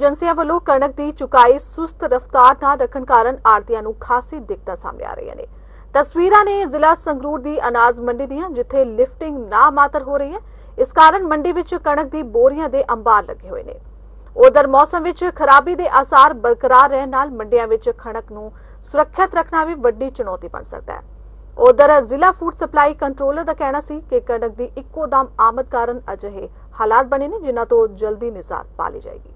ਏਜੰਸੀਆਂ ਵੱਲੋਂ ਕਣਕ ਦੀ ਚੁਕਾਈ ਸੁਸਤ ਰਫ਼ਤਾਰ ਨਾਲ ਰੱਖਣ ਕਾਰਨ ਆੜ੍ਹਤੀਆਂ ਨੂੰ ਖਾਸੀ ਦਿੱਕਤਾਂ ਸਾਹਮਣੇ ਆ ਰਹੀਆਂ ਨੇ। ਤਸਵੀਰਾਂ ਨੇ ਜ਼ਿਲ੍ਹਾ ਸੰਗਰੂਰ ਦੀ ਅਨਾਜ ਮੰਡੀ ਦੀਆਂ, ਜਿੱਥੇ ਲਿਫਟਿੰਗ ਨਾ ਮਾਤਰ ਹੋ ਰਹੀ ਹੈ। ਇਸ ਕਾਰਨ ਮੰਡੀ ਵਿੱਚ ਕਣਕ ਦੀ ਬੋਰੀਆਂ ਦੇ ਅੰਬਾਰ ਲੱਗੇ ਹੋਏ ਨੇ। ਉਧਰ ਮੌਸਮ ਵਿੱਚ ਖਰਾਬੀ ਦੇ ਆਸਾਰ ਬਰਕਰਾਰ ਰਹਿਣ ਨਾਲ ਮੰਡੀਆਂ ਵਿੱਚ ਕਣਕ ਨੂੰ ਸੁਰੱਖਿਅਤ ਰੱਖਣਾ ਵੀ ਵੱਡੀ ਚੁਣੌਤੀ ਬਣ ਸਕਦਾ ਹੈ। ਉਧਰ ਜ਼ਿਲ੍ਹਾ ਫੂਡ ਸਪਲਾਈ ਕੰਟਰੋਲਰ ਦਾ ਕਹਿਣਾ ਸੀ ਕਿ ਕਣਕ ਦੀ ਇੱਕੋ ਦਮ ਆਮਦ ਕਾਰਨ ਅਜਿਹੇ ਹਾਲਾਤ ਬਣੇ ਨੇ ਜਿਨ੍ਹਾਂ ਤੋਂ ਜਲਦੀ ਨਿਜਾਤ ਪਾ ਲਈ ਜਾਏਗੀ।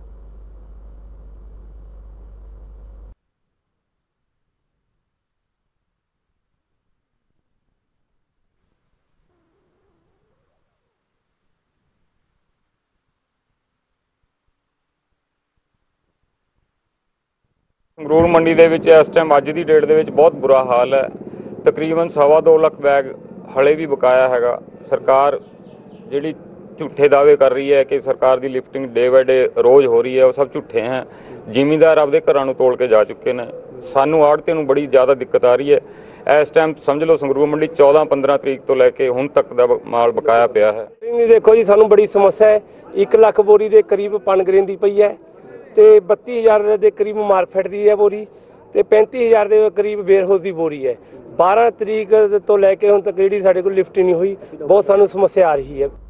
ਸੰਗਰੂਰ ਮੰਡੀ ਦੇ ਵਿੱਚ ਇਸ ਟਾਈਮ ਅੱਜ ਦੀ ਡੇਟ ਦੇ ਵਿੱਚ ਬਹੁਤ ਬੁਰਾ ਹਾਲ ਹੈ। ਤਕਰੀਬਨ 2.25 ਲੱਖ ਬੈਗ ਹਲੇ ਵੀ ਬਕਾਇਆ ਹੈਗਾ। ਸਰਕਾਰ ਜਿਹੜੀ ਝੂਠੇ ਦਾਅਵੇ ਕਰ ਰਹੀ ਹੈ ਕਿ ਸਰਕਾਰ ਦੀ ਲਿਫਟਿੰਗ ਡੇ ਬਾਏ ਡੇ ਰੋਜ਼ ਹੋ ਰਹੀ ਹੈ, ਉਹ ਸਭ ਝੂਠੇ ਹੈ। ਜ਼ਿਮੀਂਦਾਰ ਆਪਦੇ ਘਰਾਂ ਨੂੰ ਤੋੜ ਕੇ ਜਾ ਚੁੱਕੇ ਨੇ। ਸਾਨੂੰ ਆੜ੍ਹਤੀਆਂ ਨੂੰ ਬੜੀ ਜ਼ਿਆਦਾ ਦਿੱਕਤ ਆ ਰਹੀ ਹੈ। ਇਸ ਟਾਈਮ ਸਮਝ ਲਓ ਸੰਗਰੂਰ ਮੰਡੀ 14-15 ਤਰੀਕ ਤੋਂ ਲੈ ਕੇ ਹੁਣ ਤੱਕ ਦਾ ਮਾਲ ਬਕਾਇਆ ਪਿਆ ਹੈ। ਦੇਖੋ ਜੀ, ਸਾਨੂੰ ਬੜੀ ਸਮੱਸਿਆ ਹੈ। 1 ਲੱਖ ਬੋਰੀ ਦੇ ਕਰੀਬ ਪਨਗਰੇਨ ਦੀ ਪਈ ਹੈ ਤੇ 32,000 ਦੇ ਕਰੀਬ ਮਾਰਕਫੈਟ ਦੀ ਹੈ ਬੋਰੀ, ਤੇ 35,000 ਦੇ ਕਰੀਬ ਵੇਅਰਹਾਊਸ ਦੀ ਬੋਰੀ ਹੈ। 12 ਤਰੀਕ ਤੋਂ ਲੈ ਕੇ ਹੁਣ ਤੱਕ ਜਿਹੜੀ ਸਾਡੇ ਕੋਲ ਲਿਫਟ ਨਹੀਂ ਹੋਈ, ਬਹੁਤ ਸਾਨੂੰ ਸਮੱਸਿਆ ਆ ਰਹੀ ਹੈ।